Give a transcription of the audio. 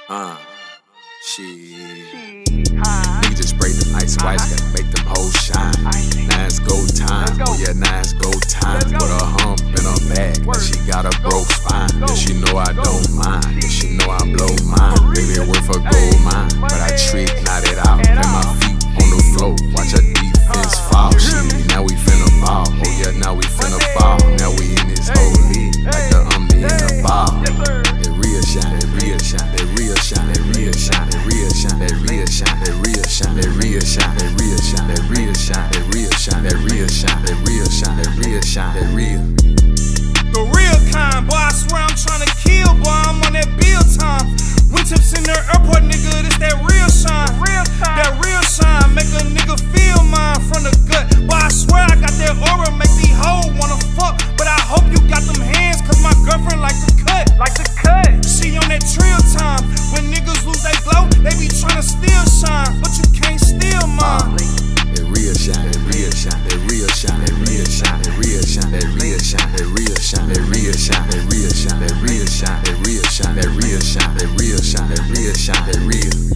Uh, shit. Nigga just spray them ice whites, gotta make them hoes shine. Now it's go time, oh yeah, now it's go time. Put a hump in her back, and she got a broke spine. And she know I don't mind, and she know I blow mine. Baby, it worth a gold mine, but I trick, knot it out. Let my feet on the floor, watch her defense fall. Shit, now we finna ball, oh yeah, now we finna ball. Now we in this whole league, like the Omni in the ball. That real shine, that real shine, that real shine, that real shine, that real shine, that real shine, that real shine, that real shine, that real shine, that real shine, that real shine, that real shine, that real shine, that real shine, that real. The real kind, boy, I swear I'm tryna kill, boy, I'm on that bill time. Wingtips in the airport, nigga, this that real shine. That real shine, make a nigga feel mine from the gut. Boy, I swear I got that aura, make these hoes wanna fuck. But I hope you got them hands, cause my girlfriend like to cut. She on that trill time, when niggas lose they glow, they be tryna still shine. But you can't steal mine. That real shine, that real shine, that real shine, that real shine, that real shine, that real shine, that real shine, that real shine, that real shine, that real shine, that real shine, that real shine, that real shine, that real shine, that real.